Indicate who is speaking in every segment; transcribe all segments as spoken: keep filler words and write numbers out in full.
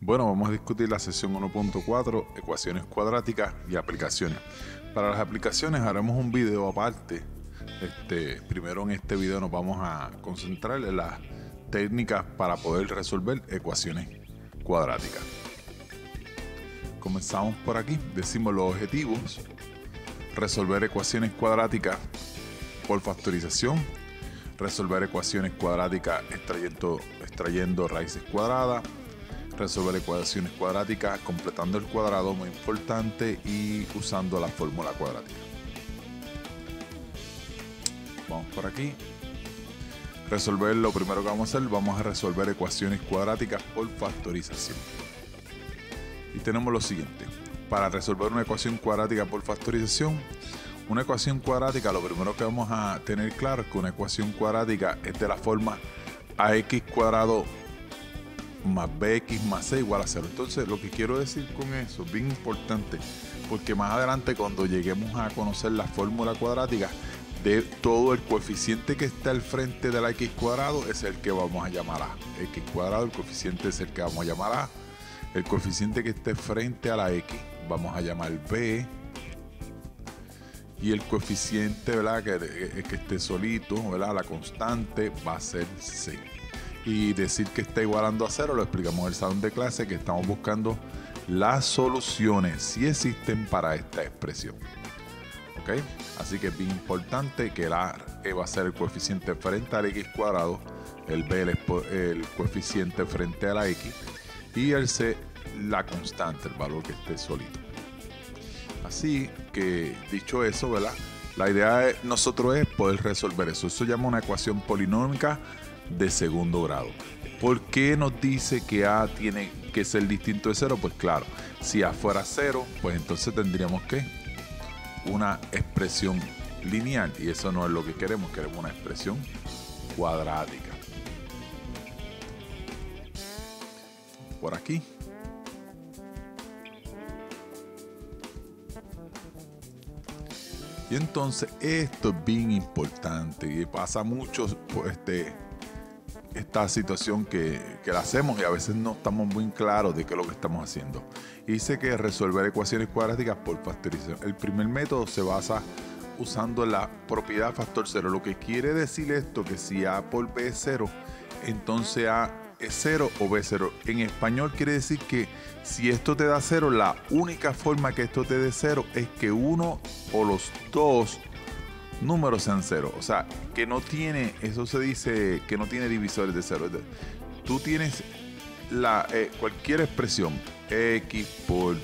Speaker 1: Bueno, vamos a discutir la sección uno punto cuatro, ecuaciones cuadráticas y aplicaciones. Para las aplicaciones haremos un video aparte. Este, primero en este video nos vamos a concentrar en las técnicas para poder resolver ecuaciones cuadráticas. Comenzamos por aquí, decimos los objetivos: resolver ecuaciones cuadráticas por factorización, resolver ecuaciones cuadráticas extrayendo, extrayendo raíces cuadradas, resolver ecuaciones cuadráticas completando el cuadrado, muy importante, y usando la fórmula cuadrática. Vamos por aquí. Resolver, lo primero que vamos a hacer, vamos a resolver ecuaciones cuadráticas por factorización. Y tenemos lo siguiente: para resolver una ecuación cuadrática por factorización, una ecuación cuadrática, lo primero que vamos a tener claro es que una ecuación cuadrática es de la forma ax cuadrado más bx más c igual a cero. Entonces, lo que quiero decir con eso es bien importante, porque más adelante, cuando lleguemos a conocer la fórmula cuadrática, de todo el coeficiente que está al frente de la x cuadrado es el que vamos a llamar a. X cuadrado, el coeficiente es el que vamos a llamar a. El coeficiente que esté frente a la x vamos a llamar b. Y el coeficiente, ¿verdad?, que, que esté solito, ¿verdad?, la constante, va a ser c. Y decir que está igualando a cero lo explicamos en el salón de clase, que estamos buscando las soluciones si existen para esta expresión. ¿Ok? Así que es bien importante que la e va a ser el coeficiente frente al x cuadrado, el b el, el coeficiente frente a la x y el c la constante, el valor que esté solito. Así que, dicho eso, ¿verdad?, la idea de nosotros es poder resolver eso. Eso se llama una ecuación polinómica de segundo grado. ¿Por qué nos dice que a tiene que ser distinto de cero? Pues claro, si a fuera cero, pues entonces tendríamos que una expresión lineal, y eso no es lo que queremos. Queremos una expresión cuadrática. Por aquí. Y entonces esto es bien importante y pasa mucho, pues, este, esta situación que, que la hacemos y a veces no estamos muy claros de qué es lo que estamos haciendo. Y dice que resolver ecuaciones cuadráticas por factorización. El primer método se basa usando la propiedad factor cero. Lo que quiere decir esto, que si a por b es cero, entonces a es cero o b es cero. En español quiere decir que si esto te da cero, la única forma que esto te dé cero es que uno o los dos números sean cero. O sea, que no tiene, eso se dice que no tiene divisores de cero. Tú tienes la, eh, cualquier expresión, x por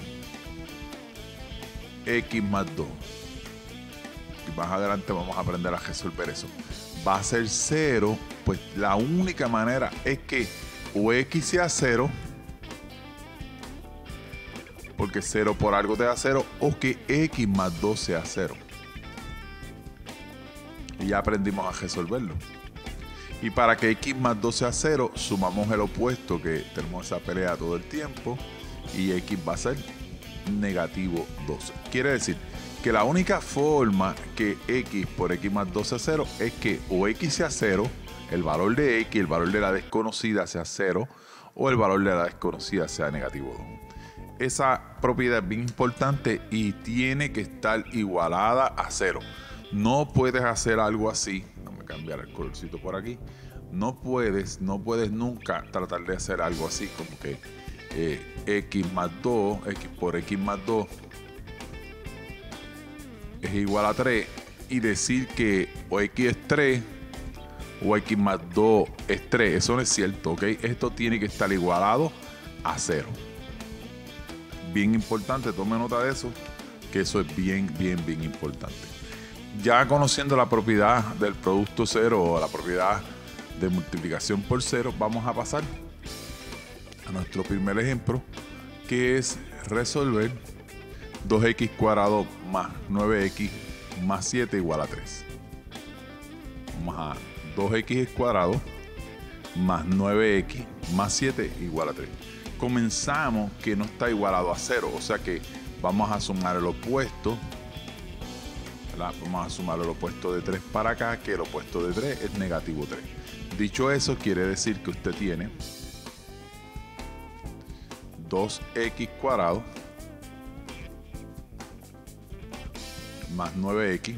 Speaker 1: x más dos. Y más adelante vamos a aprender a resolver eso. Va a ser cero, pues la única manera es que o x sea cero, porque cero por algo te da cero, o que x más dos sea cero. Y ya aprendimos a resolverlo. Y para que x más dos sea cero, sumamos el opuesto, que tenemos esa pelea todo el tiempo, y x va a ser negativo doce. Quiere decir que la única forma que x por x más dos sea cero es que o x sea cero, el valor de x, el valor de la desconocida sea cero, o el valor de la desconocida sea negativo dos. Esa propiedad es bien importante y tiene que estar igualada a cero. No puedes hacer algo así. Déjame cambiar el colorcito por aquí. No puedes, no puedes nunca tratar de hacer algo así como que eh, x más dos, x por x más dos es igual a tres y decir que o x es tres o x más dos es tres. Eso no es cierto, ¿ok? Esto tiene que estar igualado a cero. Bien importante, tome nota de eso, que eso es bien, bien, bien importante. Ya conociendo la propiedad del producto cero o la propiedad de multiplicación por cero, vamos a pasar a nuestro primer ejemplo, que es resolver dos x cuadrado más nueve x más siete igual a tres. Vamos a dos x cuadrado más nueve x más siete igual a tres. Comenzamos que no está igualado a cero, o sea que vamos a sumar el opuesto, ¿verdad? Vamos a sumar el opuesto de tres para acá, que el opuesto de tres es negativo tres. Dicho eso, quiere decir que usted tiene dos equis cuadrado más nueve equis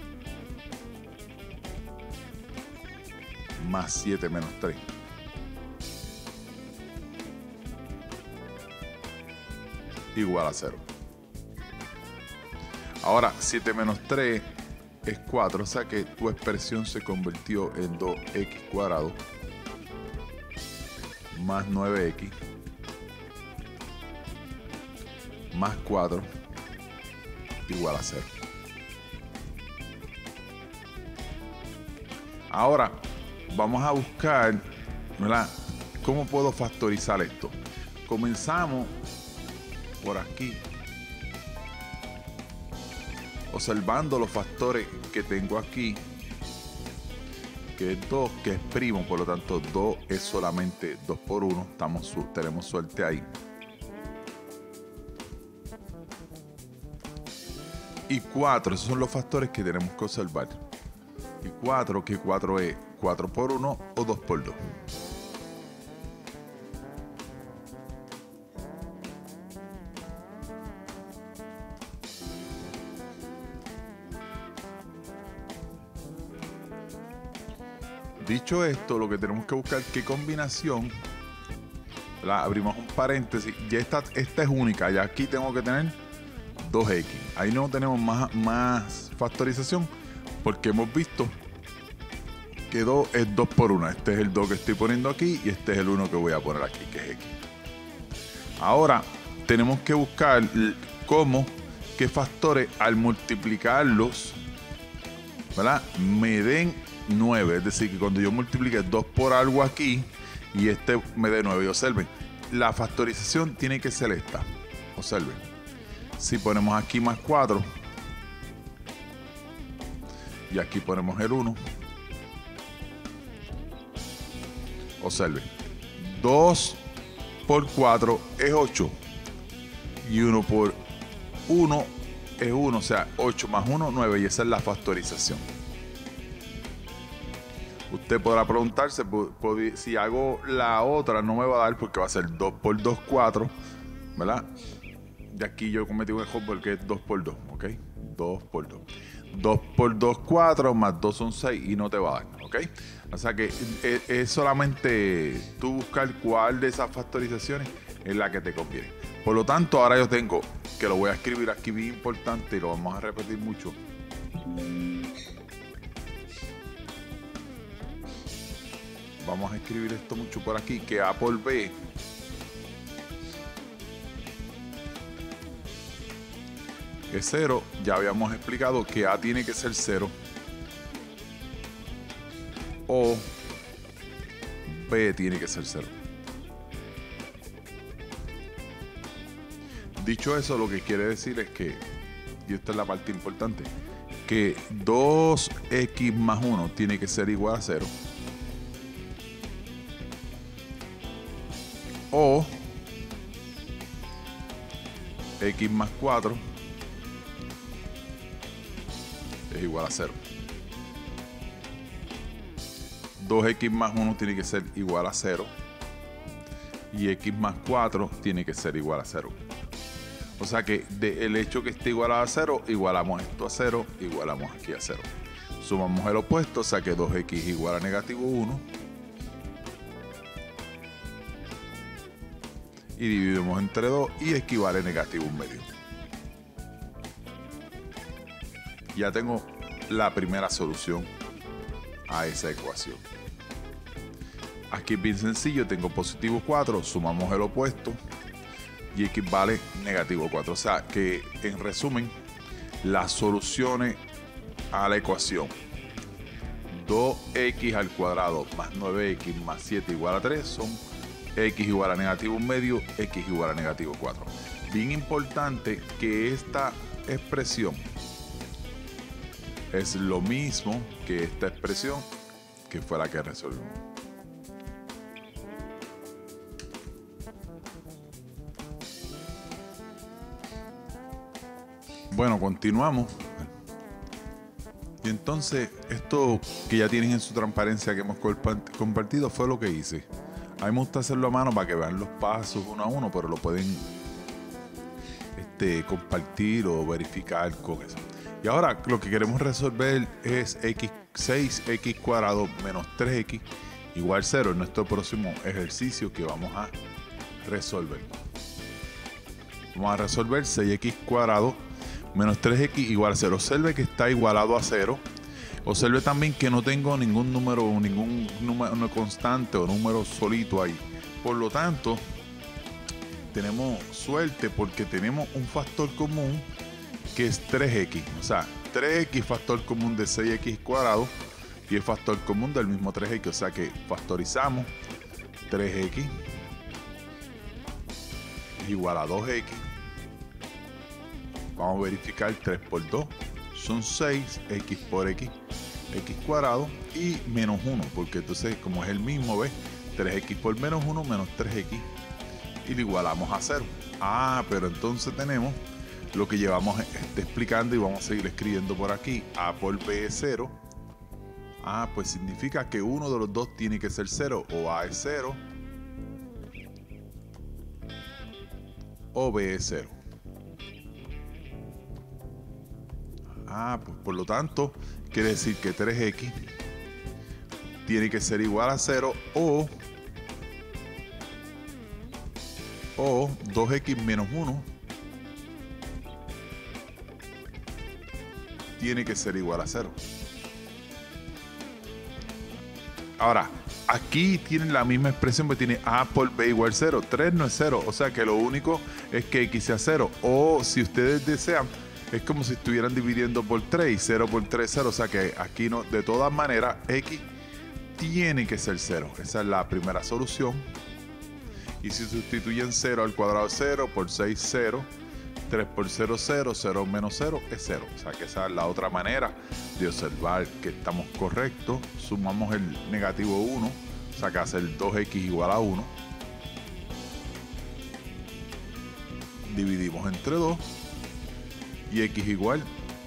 Speaker 1: más siete menos tres. Igual a cero. Ahora, siete menos tres es cuatro, o sea que tu expresión se convirtió en dos equis cuadrado más nueve equis más cuatro igual a cero. Ahora vamos a buscar, ¿verdad?, cómo puedo factorizar esto. Comenzamos por aquí, observando los factores que tengo aquí, que es dos, que es primo, por lo tanto dos es solamente dos por uno, estamos, tenemos suerte ahí. Y cuatro, esos son los factores que tenemos que observar. Y cuatro, que cuatro es cuatro por uno o dos por dos. Dicho esto, lo que tenemos que buscar es qué combinación, ¿verdad? Abrimos un paréntesis, ya esta, esta es única, ya aquí tengo que tener dos equis. Ahí no tenemos más, más factorización porque hemos visto que dos es dos por uno. Este es el dos que estoy poniendo aquí y este es el uno que voy a poner aquí, que es equis. Ahora tenemos que buscar cómo, qué factores al multiplicarlos, ¿verdad?, me den nueve. Es decir, que cuando yo multiplique dos por algo aquí y este me dé nueve. Y observen, la factorización tiene que ser esta. Observen, si ponemos aquí más cuatro y aquí ponemos el uno, observen, dos por cuatro es ocho y uno por uno es uno, o sea, ocho más uno, nueve, y esa es la factorización. Usted podrá preguntarse, si hago la otra no me va a dar porque va a ser dos por dos, cuatro, ¿verdad? De aquí yo cometí un error porque es dos por dos, ¿ok? dos por dos. dos por dos, cuatro, más dos son seis y no te va a dar, ¿ok? O sea que es, es solamente tú buscar cuál de esas factorizaciones es la que te conviene. Por lo tanto, ahora yo tengo, que lo voy a escribir aquí bien importante y lo vamos a repetir mucho. Vamos a escribir esto mucho por aquí, que A por B es cero. Ya habíamos explicado que A tiene que ser cero o B tiene que ser cero. Dicho eso, lo que quiere decir es que, y esta es la parte importante, que dos equis más uno tiene que ser igual a cero. O X más cuatro es igual a cero. dos equis más uno tiene que ser igual a cero. Y X más cuatro tiene que ser igual a cero. O sea que del hecho que esté igual a cero, igualamos esto a cero, igualamos aquí a cero. Sumamos el opuesto, o sea que dos equis igual a negativo uno. Y dividimos entre dos y equivale a negativo un medio. Ya tengo la primera solución a esa ecuación. Aquí es bien sencillo, tengo positivo cuatro, sumamos el opuesto y equivale negativo cuatro. O sea que, en resumen, las soluciones a la ecuación dos equis al cuadrado más nueve equis más siete igual a tres son X igual a negativo un medio, X igual a negativo cuatro. Bien importante que esta expresión es lo mismo que esta expresión que fue la que resolvimos. Bueno, continuamos. Y entonces, esto que ya tienen en su transparencia que hemos compartido fue lo que hice. A mí me gusta hacerlo a mano para que vean los pasos uno a uno, pero lo pueden este, compartir o verificar con eso. Y ahora lo que queremos resolver es x seis x cuadrado menos tres x igual cero en nuestro próximo ejercicio que vamos a resolver. Vamos a resolver seis x cuadrado menos tres x igual a cero. Observe que está igualado a cero. Observe también que no tengo ningún número, ningún número constante o número solito ahí. Por lo tanto, tenemos suerte porque tenemos un factor común que es tres x. O sea, tres x factor común de seis x cuadrado y el factor común del mismo tres x. O sea que factorizamos tres x igual a dos x. Vamos a verificar tres por dos. Son seis x por x, x cuadrado y menos uno, porque entonces como es el mismo, ¿ves? tres x por menos uno menos tres x y lo igualamos a cero. Ah, pero entonces tenemos lo que llevamos este, explicando y vamos a seguir escribiendo por aquí. A por B es cero. Ah, pues significa que uno de los dos tiene que ser cero. O A es cero o B es cero. Ah, pues por lo tanto, quiere decir que tres x tiene que ser igual a cero o, o dos x menos uno tiene que ser igual a cero. Ahora, aquí tienen la misma expresión, que tiene A por B igual cero. tres no es cero, o sea que lo único es que X sea cero. O si ustedes desean, es como si estuvieran dividiendo por tres y cero por tres, cero. O sea que aquí no, de todas maneras, X tiene que ser cero. Esa es la primera solución. Y si sustituyen cero al cuadrado cero, por seis, cero. tres por cero, cero. cero menos cero es cero. O sea que esa es la otra manera de observar que estamos correctos. Sumamos el negativo uno. O sea que hace el dos x igual a uno. Dividimos entre dos. Y x igual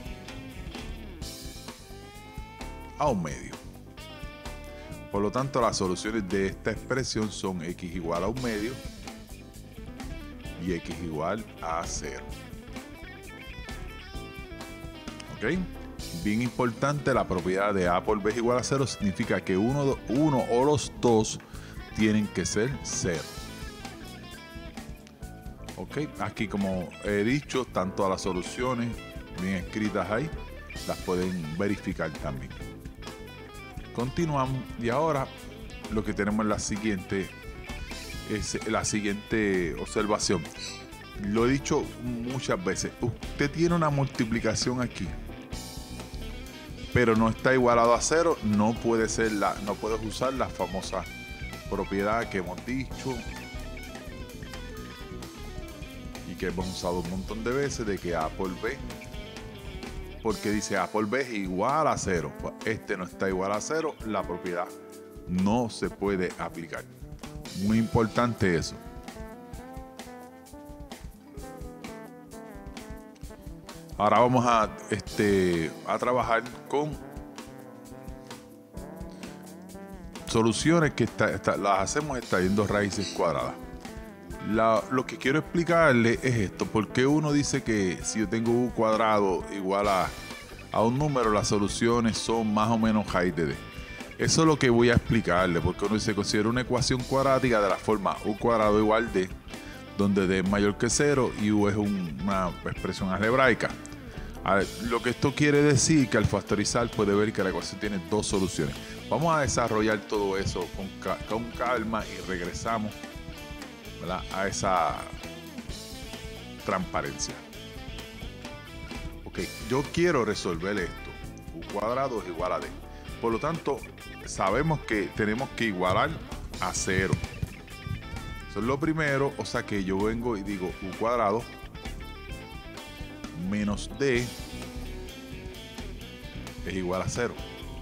Speaker 1: a un medio. Por lo tanto, las soluciones de esta expresión son x igual a un medio y x igual a cero. ¿Ok? Bien importante, la propiedad de A por B es igual a cero significa que uno, uno o los dos tienen que ser cero. Ok, aquí como he dicho, están todas las soluciones bien escritas ahí, las pueden verificar también. Continuamos y ahora lo que tenemos es la siguiente, es la siguiente observación. Lo he dicho muchas veces, usted tiene una multiplicación aquí, pero no está igualado a cero, no puede ser la, no puedes usar la famosa propiedad que hemos dicho y que hemos usado un montón de veces de que A por B, porque dice A por B es igual a cero. Pues este no está igual a cero, la propiedad no se puede aplicar. Muy importante eso. Ahora vamos a, este, a trabajar con soluciones que está, está, las hacemos extrayendo raíces cuadradas. La, lo que quiero explicarle es esto. ¿Por qué uno dice que si yo tengo u cuadrado igual a, a un número, las soluciones son más o menos raíz de d? Eso es lo que voy a explicarle, porque uno se considera una ecuación cuadrática de la forma u cuadrado igual d, donde d es mayor que cero y u es un, una expresión algebraica. A ver, lo que esto quiere decir que al factorizar puede ver que la ecuación tiene dos soluciones. Vamos a desarrollar todo eso con, con calma y regresamos, ¿verdad?, a esa transparencia. Ok, yo quiero resolver esto. U cuadrado es igual a d. Por lo tanto, sabemos que tenemos que igualar a cero. Eso es lo primero. O sea que yo vengo y digo u cuadrado menos d es igual a cero.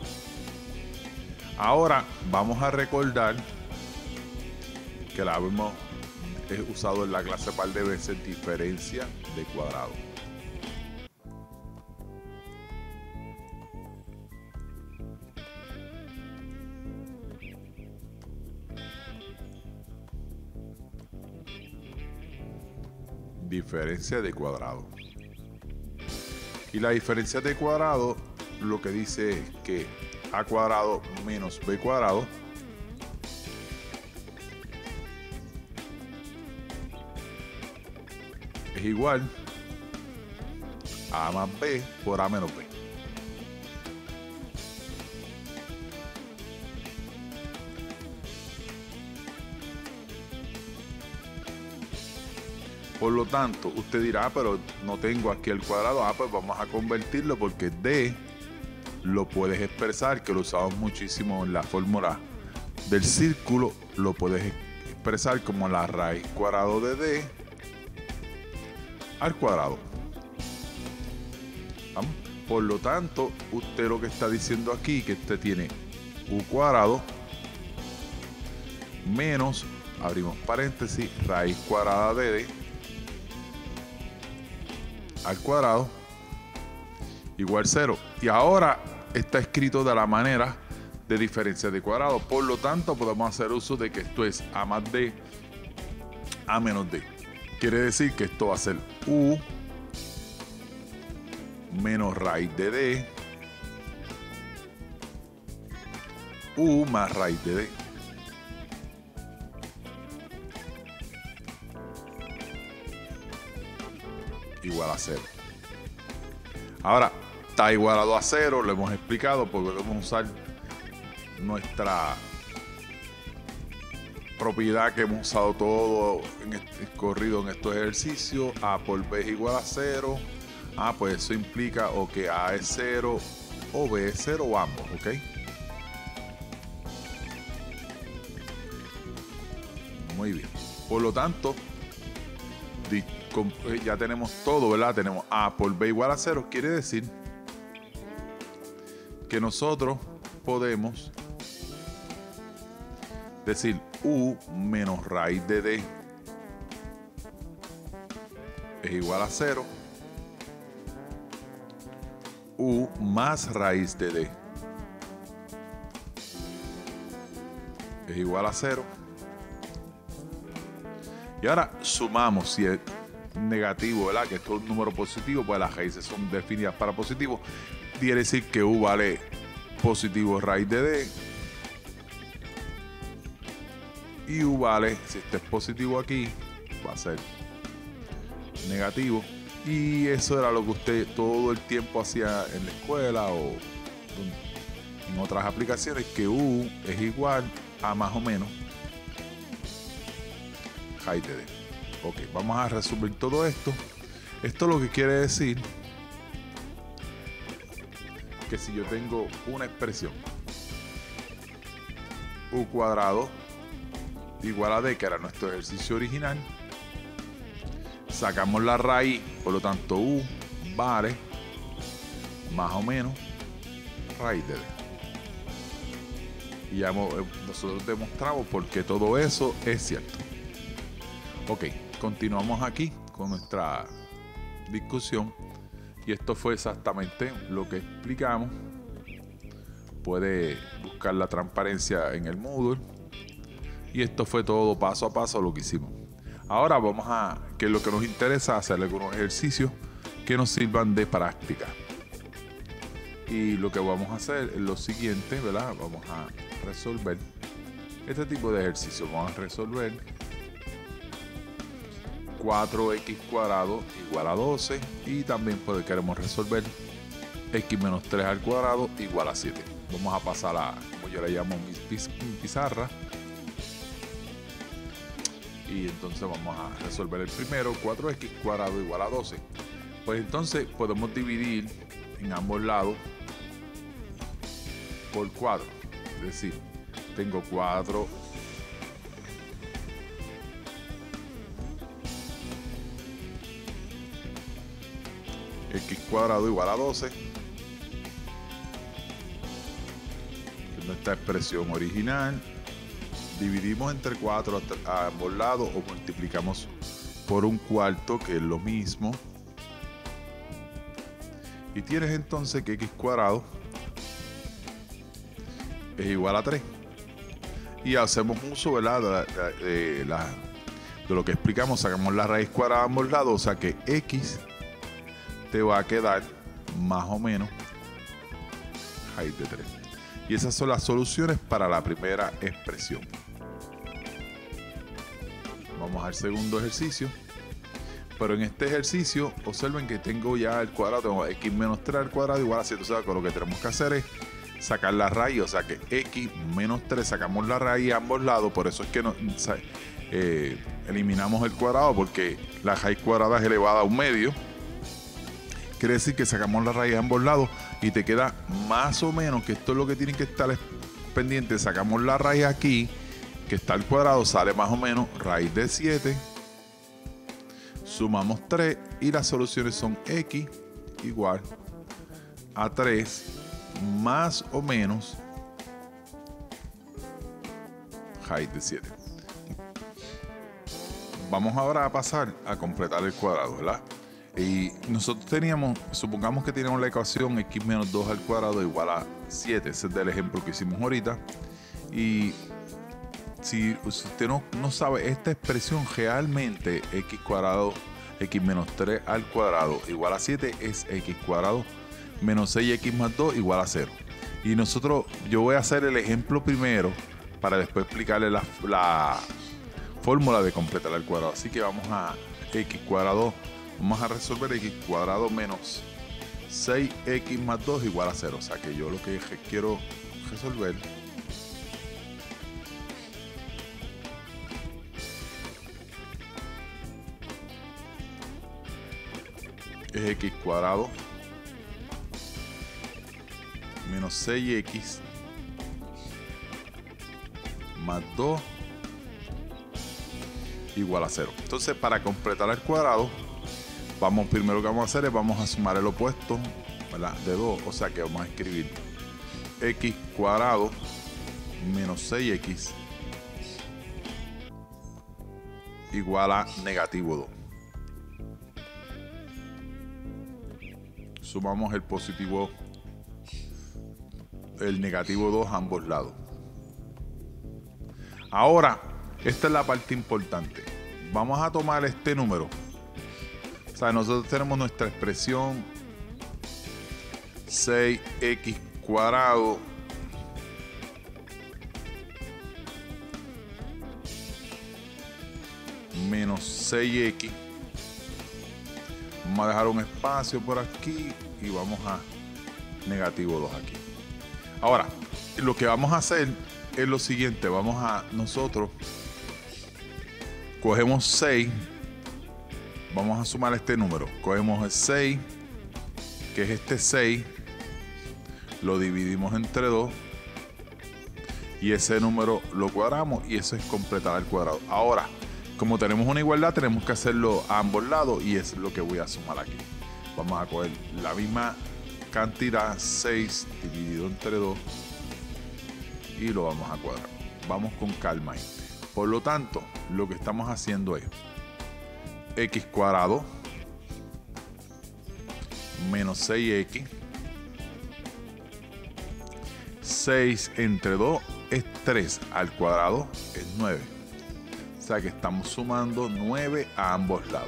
Speaker 1: Ahora vamos a recordar que la hemos usado en la clase par de veces, diferencia de cuadrado. diferencia de cuadrado. Y la diferencia de cuadrado lo que dice es que a cuadrado menos b cuadrado es igual a más b por a menos b. Por lo tanto, usted dirá, ah, pero no tengo aquí el cuadrado. Ah, pues vamos a convertirlo porque d lo puedes expresar, que lo usamos muchísimo en la fórmula del círculo, lo puedes expresar como la raíz cuadrado de d al cuadrado. ¿Vamos? Por lo tanto, usted lo que está diciendo aquí, que usted tiene u cuadrado menos, abrimos paréntesis, raíz cuadrada de d al cuadrado igual cero. Y ahora está escrito de la manera de diferencia de cuadrado. Por lo tanto, podemos hacer uso de que esto es a más d, a menos d. Quiere decir que esto va a ser u menos raíz de d, u más raíz de d. Igual a cero. Ahora, está igualado a cero, lo hemos explicado, porque podemos usar nuestra propiedad que hemos usado todo en este corrido en estos ejercicios. A por b es igual a cero. Ah, pues eso implica o que a es cero o b es cero o ambos, ¿ok? Muy bien. Por lo tanto, ya tenemos todo, ¿verdad? Tenemos a por b igual a cero. Quiere decir que nosotros podemos decir u menos raíz de d es igual a cero. U más raíz de d es igual a cero. Y ahora sumamos, si es negativo, ¿verdad? Que esto es un número positivo, pues las raíces son definidas para positivo. Quiere decir que u vale positivo raíz de d. Y u vale, si este es positivo aquí, va a ser negativo. Y eso era lo que usted todo el tiempo hacía en la escuela o en otras aplicaciones, que u es igual a más o menos raíz de d. Ok, vamos a resolver todo esto. Esto lo que quiere decir que si yo tengo una expresión u cuadrado igual a d, que era nuestro ejercicio original, sacamos la raíz, por lo tanto u vale más o menos raíz de d. Y ya hemos, nosotros demostramos por qué todo eso es cierto. Ok, continuamos aquí con nuestra discusión. Y esto fue exactamente lo que explicamos. Puede buscar la transparencia en el Moodle. Y esto fue todo paso a paso lo que hicimos. Ahora vamos a, que es lo que nos interesa, hacer algunos ejercicios que nos sirvan de práctica. Y lo que vamos a hacer es lo siguiente, ¿verdad? Vamos a resolver este tipo de ejercicios. Vamos a resolver cuatro x cuadrado igual a doce, y también pues queremos resolver x menos tres al cuadrado igual a siete. Vamos a pasar a, como yo le llamo, mi pizarra, y entonces vamos a resolver el primero, cuatro x cuadrado igual a doce. Pues entonces podemos dividir en ambos lados por cuatro, es decir, tengo cuatro x cuadrado igual a doce, que es nuestra expresión original. Dividimos entre cuatro a ambos lados o multiplicamos por un cuarto, que es lo mismo. Y tienes entonces que x cuadrado es igual a tres. Y hacemos uso, ¿verdad?, de la, de la de lo que explicamos, sacamos la raíz cuadrada a ambos lados, o sea que X te va a quedar más o menos raíz de tres. Y esas son las soluciones para la primera expresión. Vamos al segundo ejercicio. Pero en este ejercicio, observen que tengo ya el cuadrado, tengo X menos tres al cuadrado igual a siete. O sea, que lo que tenemos que hacer es sacar la raíz, o sea que X menos tres, sacamos la raíz a ambos lados. Por eso es que no, eh, eliminamos el cuadrado, porque la raíz cuadrada es elevada a un medio. Quiere decir que sacamos la raíz a ambos lados y te queda más o menos, que esto es lo que tienen que estar pendientes. Sacamos la raíz aquí, que está al cuadrado, sale más o menos raíz de siete. Sumamos tres y las soluciones son X igual a tres más o menos raíz de siete. Vamos ahora a pasar a completar el cuadrado, ¿verdad? Y nosotros teníamos, supongamos que teníamos la ecuación X menos dos al cuadrado igual a siete. Ese es del ejemplo que hicimos ahorita. Y si usted no, no sabe esta expresión, realmente X cuadrado, X menos tres al cuadrado igual a siete es X cuadrado menos seis X más dos igual a cero. Y nosotros, yo voy a hacer el ejemplo primero para después explicarle la, la fórmula de completar el cuadrado. Así que vamos a X cuadrado, vamos a resolver X cuadrado menos seis X más dos igual a cero. O sea que yo lo que quiero resolver es X cuadrado menos seis X más dos igual a cero. Entonces, para completar el cuadrado, vamos, primero que vamos a hacer es vamos a sumar el opuesto, ¿verdad?, de dos. O sea que vamos a escribir X cuadrado menos seis X igual a negativo dos. Sumamos el positivo, el negativo dos a ambos lados. Ahora, esta es la parte importante. Vamos a tomar este número. O sea, nosotros tenemos nuestra expresión seis X cuadrado menos seis X. Vamos a dejar un espacio por aquí y vamos a negativo dos aquí. Ahora, lo que vamos a hacer es lo siguiente. Vamos a nosotros cogemos seis, vamos a sumar este número. Cogemos el seis, que es este seis, lo dividimos entre dos y ese número lo cuadramos y eso es completar el cuadrado. Ahora, como tenemos una igualdad, tenemos que hacerlo a ambos lados y eso es lo que voy a sumar aquí. Vamos a coger la misma cantidad, seis dividido entre dos, y lo vamos a cuadrar. Vamos con calma ahí. Por lo tanto, lo que estamos haciendo es X cuadrado menos seis X. seis entre dos es tres, al cuadrado es nueve. O sea que estamos sumando nueve a ambos lados.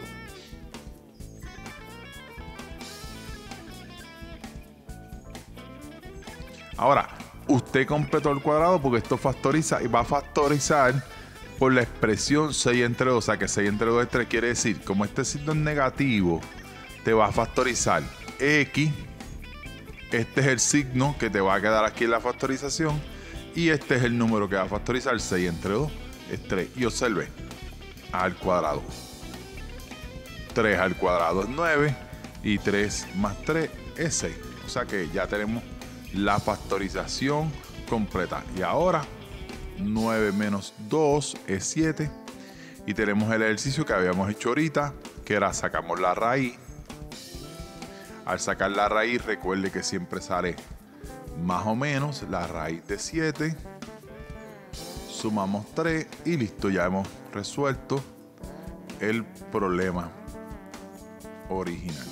Speaker 1: Ahora, usted completó el cuadrado porque esto factoriza y va a factorizar por la expresión seis entre dos. O sea que seis entre dos es tres. Quiere decir, como este signo es negativo, te va a factorizar X. Este es el signo que te va a quedar aquí en la factorización. Y este es el número que va a factorizar. seis entre dos es tres. Y observe, al cuadrado. tres al cuadrado es nueve. Y tres más tres es seis. O sea que ya tenemos la factorización completa. Y ahora nueve menos dos es siete. Y tenemos el ejercicio que habíamos hecho ahorita, que era sacamos la raíz. Al sacar la raíz, recuerde que siempre sale más o menos la raíz de siete. Sumamos tres y listo, ya hemos resuelto el problema original.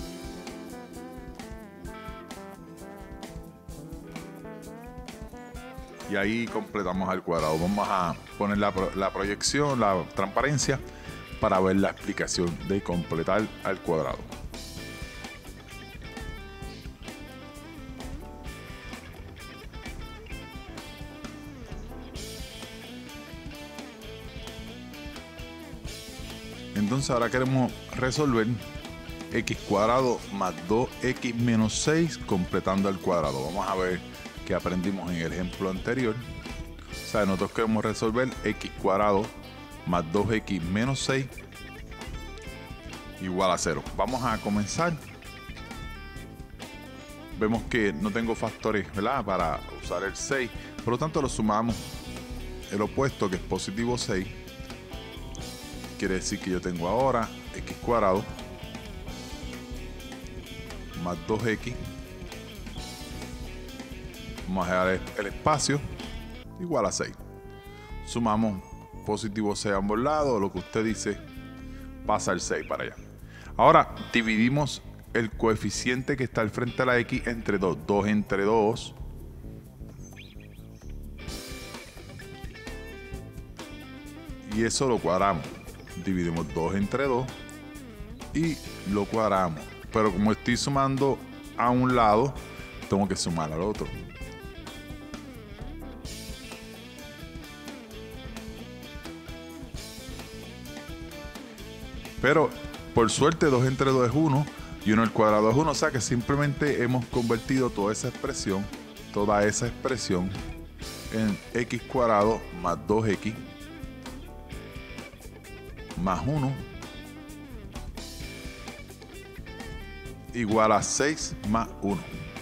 Speaker 1: Y ahí completamos el cuadrado. Vamos a poner la, la proyección, la transparencia, para ver la explicación de completar al cuadrado. Entonces ahora queremos resolver x cuadrado más dos x menos seis completando el cuadrado. Vamos a ver qué aprendimos en el ejemplo anterior. O sea, nosotros queremos resolver x cuadrado más dos x menos seis igual a cero. Vamos a comenzar. Vemos que no tengo factores, ¿verdad?, para usar el seis. Por lo tanto, lo sumamos. El opuesto, que es positivo seis, quiere decir que yo tengo ahora x cuadrado más dos x, vamos a dejar el espacio, igual a seis. Sumamos positivo seis a ambos lados, lo que usted dice, pasa el seis para allá. Ahora dividimos el coeficiente que está al frente de la x entre dos. dos entre dos y eso lo cuadramos. Dividimos dos entre dos y lo cuadramos. Pero como estoy sumando a un lado, tengo que sumar al otro. Pero por suerte dos entre dos es uno y uno al cuadrado es uno. O sea que simplemente hemos convertido toda esa expresión, toda esa expresión en x cuadrado más dos x más uno igual a seis más uno.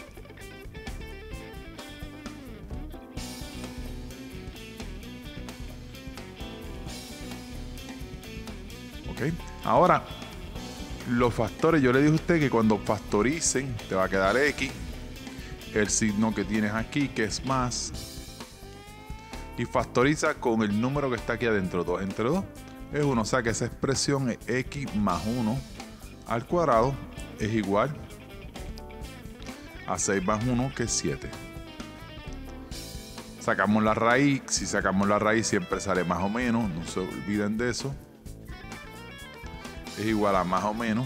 Speaker 1: Ok, ahora los factores, yo le dije a usted que cuando factoricen te va a quedar x, el signo que tienes aquí que es más, y factoriza con el número que está aquí adentro. Dos entre dos es uno, o sea que esa expresión es x más uno al cuadrado es igual a seis más uno, que es siete. Sacamos la raíz. Si sacamos la raíz siempre sale más o menos, no se olviden de eso. Es igual a más o menos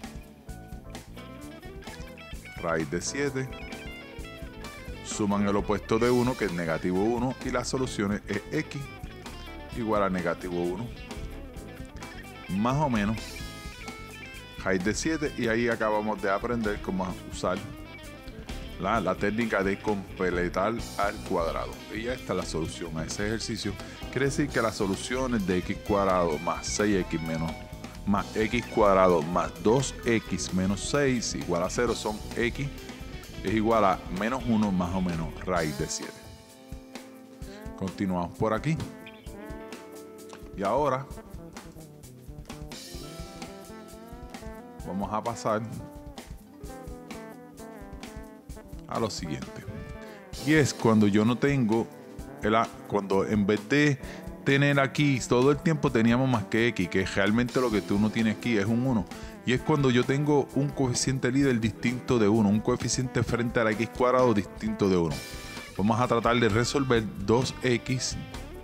Speaker 1: raíz de siete. Suman el opuesto de uno, que es negativo uno, y las soluciones es x igual a negativo uno más o menos raíz de siete, y ahí acabamos de aprender cómo usar la, la técnica de completar al cuadrado. Y ya está la solución a ese ejercicio. Quiere decir que las soluciones de x cuadrado más seis x menos más x cuadrado más dos x menos seis igual a cero son x es igual a menos uno más o menos raíz de siete. Continuamos por aquí. Y ahora vamos a pasar a lo siguiente, y es cuando yo no tengo el a, cuando en vez de tener aquí todo el tiempo teníamos más que x, que realmente lo que tú no tienes aquí es un uno, y es cuando yo tengo un coeficiente líder distinto de uno, un coeficiente frente a la x cuadrado distinto de uno. Vamos a tratar de resolver dos x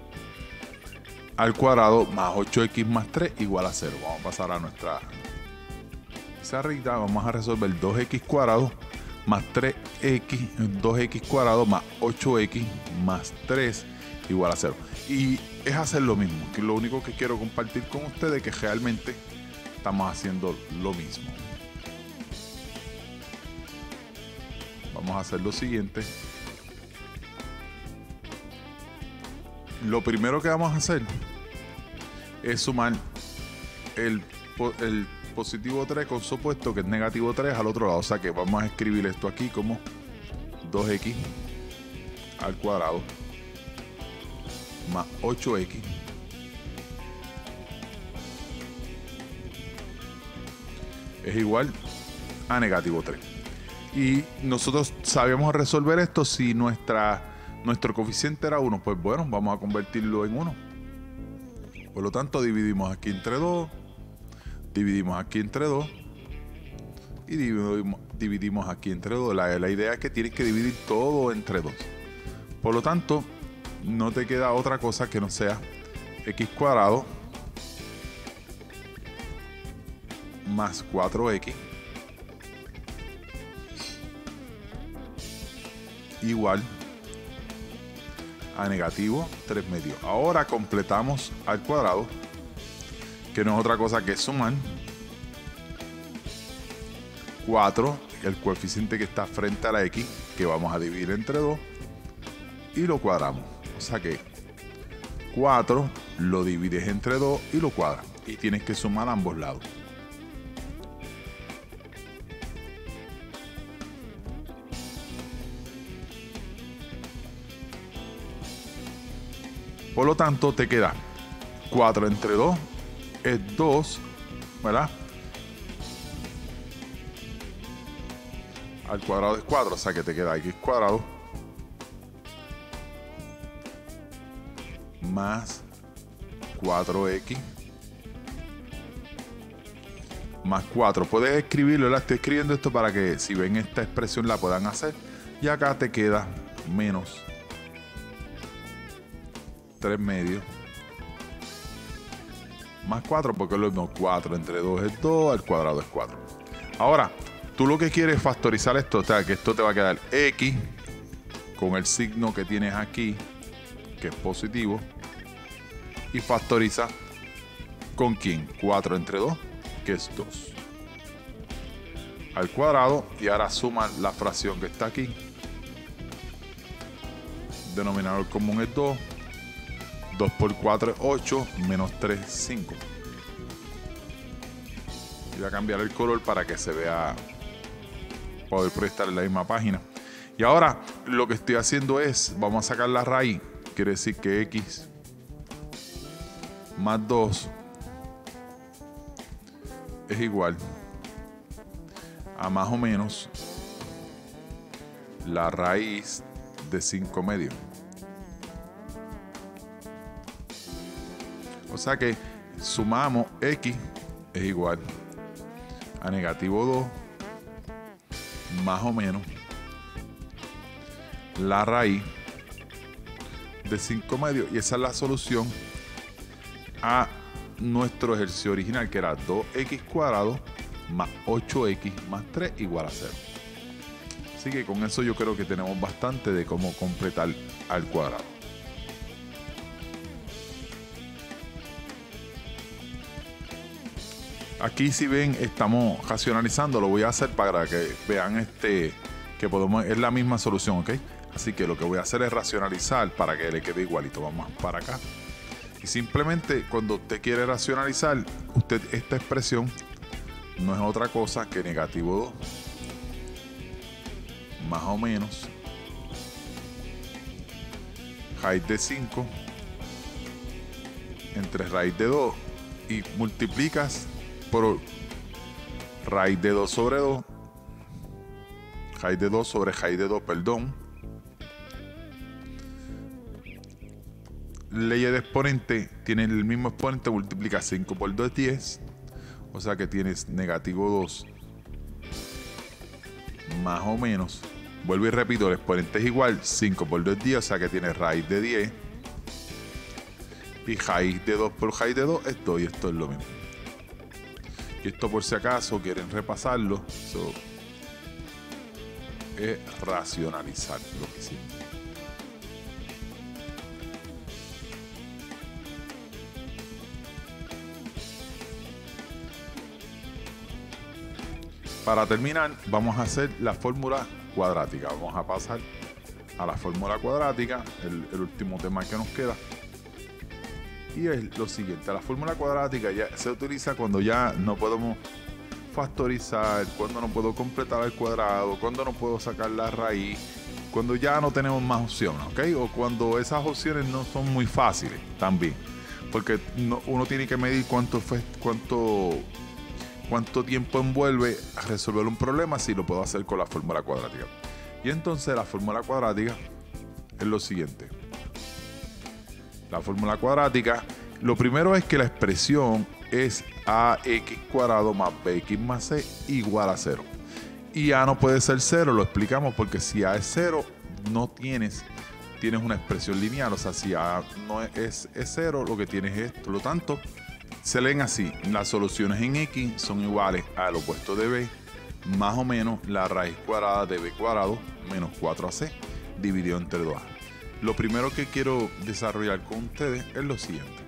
Speaker 1: al cuadrado más ocho x más tres igual a cero. Vamos a pasar a nuestra pizarrita. Vamos a resolver dos x cuadrado más tres x, dos x cuadrado más ocho x más tres igual a cero. Y es hacer lo mismo, que lo único que quiero compartir con ustedes es que realmente estamos haciendo lo mismo. Vamos a hacer lo siguiente. Lo primero que vamos a hacer es sumar el, el positivo tres con su opuesto, que es negativo tres, al otro lado. O sea que vamos a escribir esto aquí como dos x al cuadrado más ocho x es igual a negativo tres. Y nosotros sabíamos resolver esto si nuestra, nuestro coeficiente era uno. Pues bueno, vamos a convertirlo en uno. Por lo tanto, dividimos aquí entre dos, dividimos aquí entre dos y dividimos, dividimos aquí entre dos. La, la idea es que tienes que dividir todo entre dos. Por lo tanto, no te queda otra cosa que no sea x cuadrado más cuatro equis igual a negativo tres medios. Ahora completamos al cuadrado, que no es otra cosa que sumar cuatro, el coeficiente que está frente a la x, que vamos a dividir entre dos, y lo cuadramos. O sea que cuatro lo divides entre dos y lo cuadras. Y tienes que sumar a ambos lados. Por lo tanto, te queda cuatro entre dos es dos, ¿verdad? Al cuadrado es cuatro, o sea que te queda x cuadrado más cuatro equis más cuatro. Puedes escribirlo, ¿verdad? Estoy escribiendo esto para que si ven esta expresión la puedan hacer. Y acá te queda menos tres medios más cuatro, porque es lo mismo. cuatro entre dos es dos, al cuadrado es cuatro. Ahora, tú lo que quieres es factorizar esto, o sea, que esto te va a quedar x con el signo que tienes aquí, que es positivo, y factoriza con quién, cuatro entre dos, que es dos, al cuadrado, y ahora suma la fracción que está aquí. Denominador común es dos, dos por cuatro es ocho, menos tres, cinco. Voy a cambiar el color para que se vea, poder proyectar en la misma página. Y ahora lo que estoy haciendo es, vamos a sacar la raíz, quiere decir que x más dos es igual a más o menos la raíz de cinco medios. O sea que sumamos x es igual a negativo dos más o menos la raíz de cinco medios, y esa es la solución a nuestro ejercicio original, que era dos equis cuadrado más ocho equis más tres igual a cero. Así que con eso yo creo que tenemos bastante de cómo completar al cuadrado. Aquí, si ven, estamos racionalizando. Lo voy a hacer para que vean este que podemos, es la misma solución, ¿ok? Así que lo que voy a hacer es racionalizar para que le quede igualito. Vamos para acá. Y simplemente cuando usted quiere racionalizar, usted esta expresión no es otra cosa que negativo dos más o menos raíz de cinco entre raíz de dos, y multiplicas por raíz de dos sobre dos, raíz de dos sobre raíz de dos, perdón. Ley de exponente, tiene el mismo exponente, multiplica cinco por dos es diez, o sea que tienes negativo dos más o menos, vuelvo y repito, el exponente es igual, cinco por dos es diez, o sea que tienes raíz de diez, y raíz de dos por raíz de dos es dos, y esto es lo mismo. Y esto, por si acaso quieren repasarlo, so, es racionalizar lo que hicimos. Para terminar, vamos a hacer la fórmula cuadrática. Vamos a pasar a la fórmula cuadrática, el, el último tema que nos queda. Y es lo siguiente: la fórmula cuadrática ya se utiliza cuando ya no podemos factorizar, cuando no puedo completar el cuadrado, cuando no puedo sacar la raíz, cuando ya no tenemos más opciones, ¿ok? O cuando esas opciones no son muy fáciles también, porque no, uno tiene que medir cuánto, fue, cuánto, cuánto tiempo envuelve a resolver un problema si lo puedo hacer con la fórmula cuadrática. Y entonces la fórmula cuadrática es lo siguiente. La fórmula cuadrática, lo primero es que la expresión es ax cuadrado más bx más c igual a cero. Y a no puede ser cero, lo explicamos porque si a es cero, no tienes, tienes una expresión lineal. O sea, si a no es, es cero, lo que tienes es esto. Por lo tanto, Se leen así: las soluciones en X son iguales al opuesto de B más o menos la raíz cuadrada de B cuadrado menos cuatro A C dividido entre dos A. Lo primero que quiero desarrollar con ustedes es lo siguiente.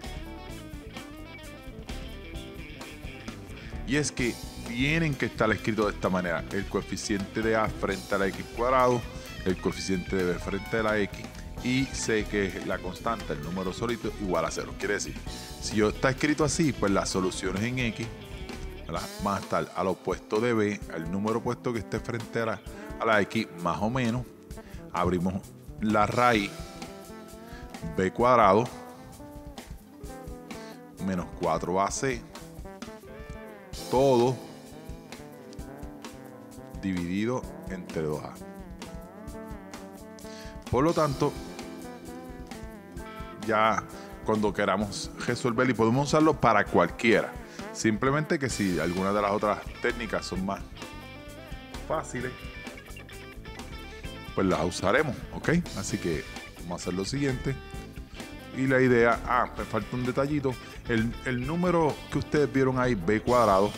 Speaker 1: Y es que tienen que estar escrito de esta manera: el coeficiente de A frente a la X cuadrado, el coeficiente de B frente a la X, y sé que la constante, el número solito, igual a cero. Quiere decir, si yo está escrito así, pues las soluciones en X van a estar al opuesto de B, al número opuesto que esté frente a la, a la X, más o menos. Abrimos la raíz B cuadrado menos cuatro A C, todo dividido entre dos A. Por lo tanto, ya cuando queramos resolver, y podemos usarlo para cualquiera, simplemente que si algunas de las otras técnicas son más fáciles, pues las usaremos, ¿ok? Así que vamos a hacer lo siguiente. Y la idea, ah, me falta un detallito. El, el número que ustedes vieron ahí, B cuadrado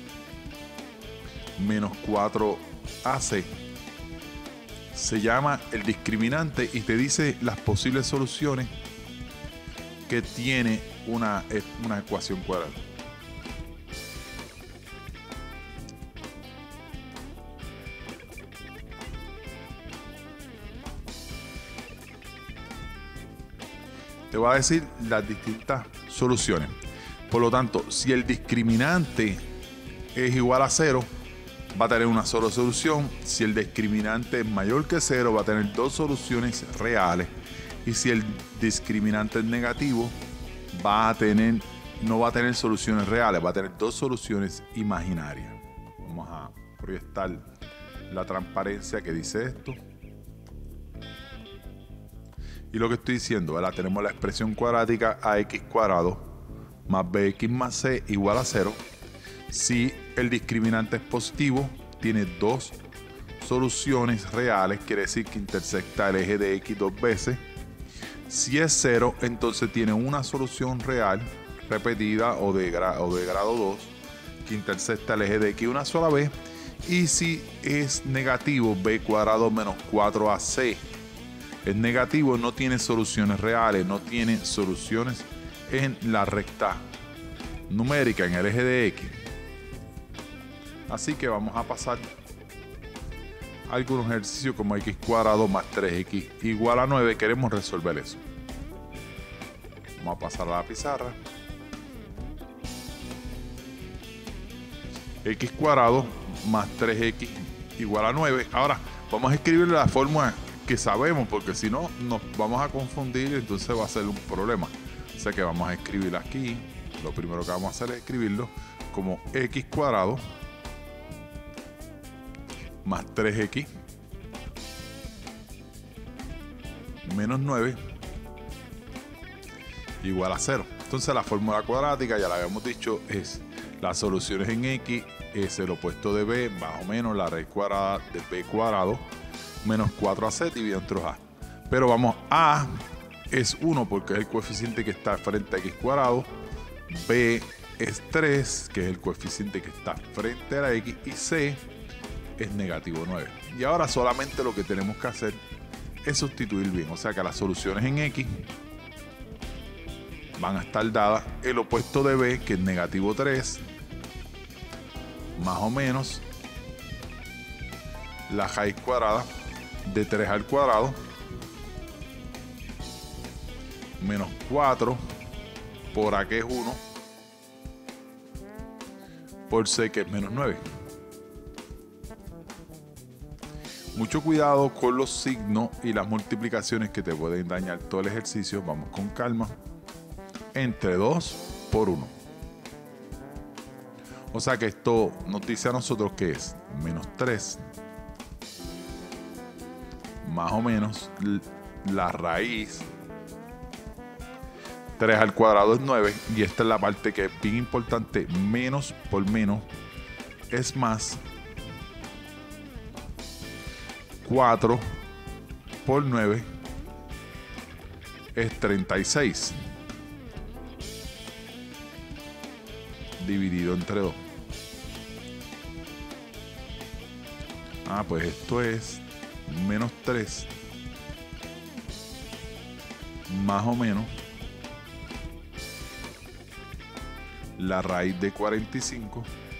Speaker 1: menos cuatro A C, se llama el discriminante y te dice las posibles soluciones que tiene una, una ecuación cuadrada. Te va a decir las distintas soluciones. Por lo tanto, si el discriminante es igual a cero, va a tener una sola solución. Si el discriminante es mayor que cero, va a tener dos soluciones reales. Y si el discriminante es negativo, va a tener, no va a tener soluciones reales, va a tener dos soluciones imaginarias. Vamos a proyectar la transparencia que dice esto. Y lo que estoy diciendo, ¿verdad? Tenemos la expresión cuadrática ax cuadrado más bx más c igual a cero. Si el discriminante es positivo, tiene dos soluciones reales, quiere decir que intersecta el eje de x dos veces. Si es cero, entonces tiene una solución real repetida o de, gra o de grado dos que intersecta el eje de x una sola vez. Y si es negativo, b cuadrado menos cuatro a c es negativo, no tiene soluciones reales, no tiene soluciones en la recta numérica, en el eje de x. Así que vamos a pasar a algunos ejercicios como x cuadrado más tres x igual a nueve. Queremos resolver eso. Vamos a pasar a la pizarra. X cuadrado más tres x igual a nueve. Ahora vamos a escribir la fórmula que sabemos, porque si no nos vamos a confundir y entonces va a ser un problema. O sea que vamos a escribir aquí. Lo primero que vamos a hacer es escribirlo como x cuadrado más tres x menos nueve igual a cero. Entonces la fórmula cuadrática, ya la habíamos dicho, es las soluciones en x es el opuesto de b más o menos la raíz cuadrada de b cuadrado menos cuatro a c dividido entre a. Pero vamos, a es uno porque es el coeficiente que está frente a x cuadrado, b es tres, que es el coeficiente que está frente a la x, y c es negativo nueve. Y ahora solamente lo que tenemos que hacer es sustituir bien, o sea que las soluciones en x van a estar dadas el opuesto de b, que es negativo tres, más o menos la raíz cuadrada de tres al cuadrado menos cuatro por a, que es uno, por c, que es menos nueve. Mucho cuidado con los signos y las multiplicaciones que te pueden dañar todo el ejercicio. Vamos con calma. Entre dos por uno. O sea que esto nos dice a nosotros que es menos tres más o menos la raíz tres al cuadrado es nueve, y esta es la parte que es bien importante. Menos por menos es más. Cuatro por nueve es treinta y seis. dividido entre dos. Ah, pues esto es menos tres más o menos la raíz de cuarenta y cinco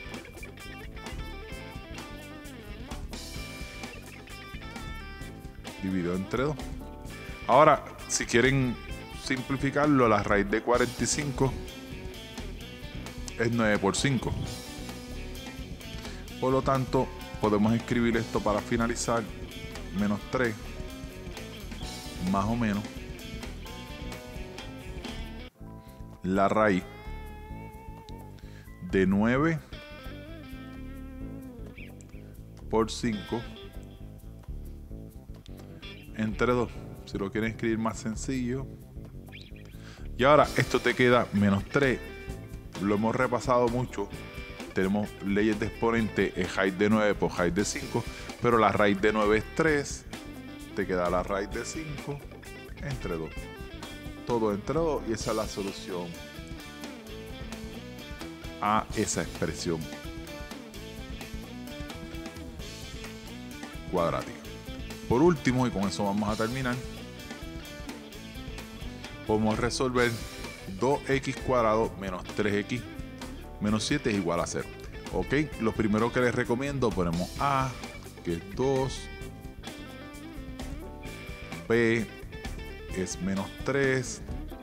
Speaker 1: dividido entre dos. Ahora, si quieren simplificarlo, la raíz de cuarenta y cinco es nueve por cinco. Por lo tanto, podemos escribir esto para finalizar: menos tres más o menos la raíz de nueve por cinco entre dos. Si lo quieren escribir más sencillo. Y ahora esto te queda menos tres. Lo hemos repasado mucho. Tenemos leyes de exponente, es raíz de nueve por raíz de cinco, pero la raíz de nueve es tres. Te queda la raíz de cinco entre dos. Todo entre dos, y esa es la solución a esa expresión cuadrática. Por último, y con eso vamos a terminar, podemos resolver dos equis cuadrado menos tres equis menos siete es igual a cero. Ok, lo primero que les recomiendo, ponemos A, que es dos, B es menos tres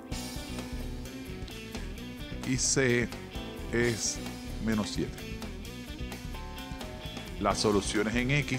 Speaker 1: y C es menos siete. Las soluciones en X,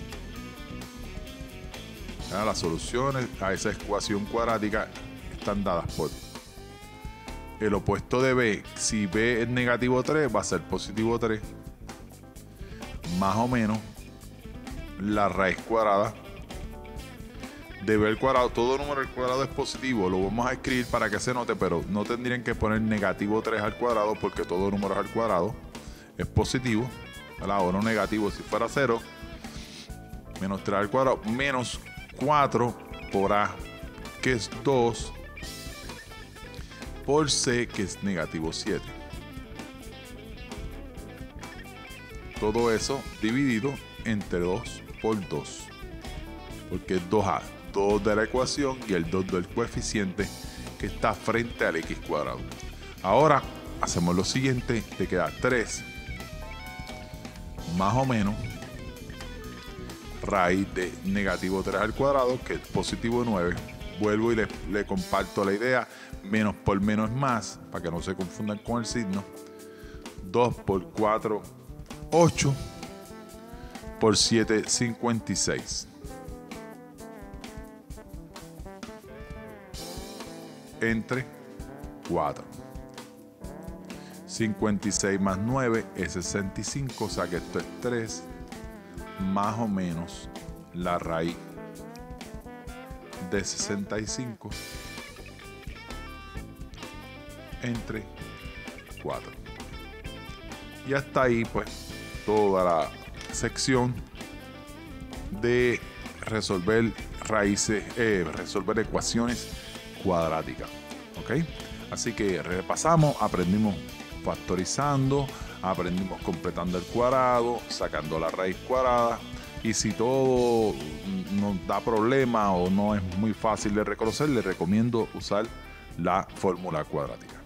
Speaker 1: ¿verdad? Las soluciones a esa ecuación cuadrática están dadas por el opuesto de B. Si B es negativo tres, va a ser positivo tres más o menos la raíz cuadrada de B al cuadrado. Todo número al cuadrado es positivo. Lo vamos a escribir para que se note, pero no tendrían que poner negativo tres al cuadrado, porque todo número al cuadrado es positivo, ¿verdad? O no negativo si fuera cero. Menos tres al cuadrado menos cuatro por A, que es dos, por C, que es negativo siete. Todo eso dividido entre dos por dos, porque es dos A, dos de la ecuación y el dos del coeficiente que está frente al X cuadrado. Ahora hacemos lo siguiente: te queda tres más o menos raíz de negativo tres al cuadrado, que es positivo nueve. Vuelvo y le, le comparto la idea: menos por menos es más, para que no se confundan con el signo. dos por cuatro, ocho, por siete, cincuenta y seis. Entre cuatro. cincuenta y seis más nueve es sesenta y cinco, o sea que esto es tres más o menos la raíz de sesenta y cinco entre cuatro. Y hasta ahí pues toda la sección de resolver raíces, eh, resolver ecuaciones cuadráticas. ¿Ok? Así que repasamos, aprendimos factorizando, aprendimos completando el cuadrado, sacando la raíz cuadrada. Y si todo nos da problema o no es muy fácil de reconocer, les recomiendo usar la fórmula cuadrática.